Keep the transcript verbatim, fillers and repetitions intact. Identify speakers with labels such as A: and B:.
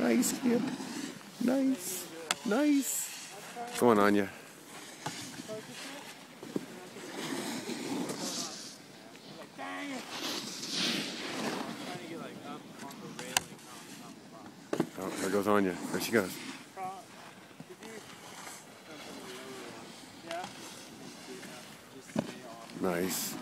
A: Nice, Kiah. Nice. Nice. Go on, Anya. Oh, there goes Anya. There she goes. Nice.